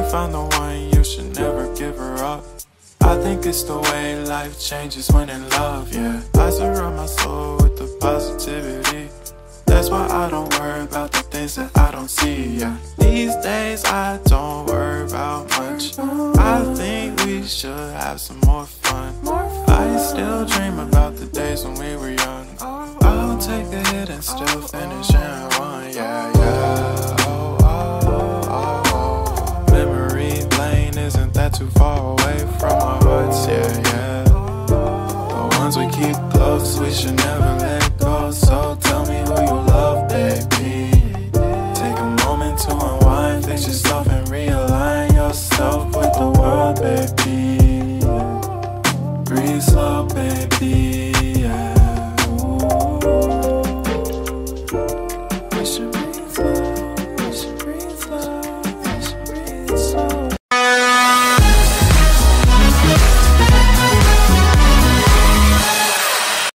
found the one, you should never give her up. I think it's the way life changes when in love, yeah. I surround my soul with the positivity. That's why I don't worry about the things that I don't see, yeah. These days I don't worry about much. I think we should have some more fun. I still dream about the days when we were young. I'll take a hit and still finish in one, yeah, yeah. Oh, oh, oh, oh. Memory lane isn't that too far away from our hearts, yeah, yeah. The ones we keep close, we should never let go. So tell me who you love, baby. Take a moment to unwind, fix yourself and realign yourself with the world, baby. Breathe slow, baby, yeah. Ooh.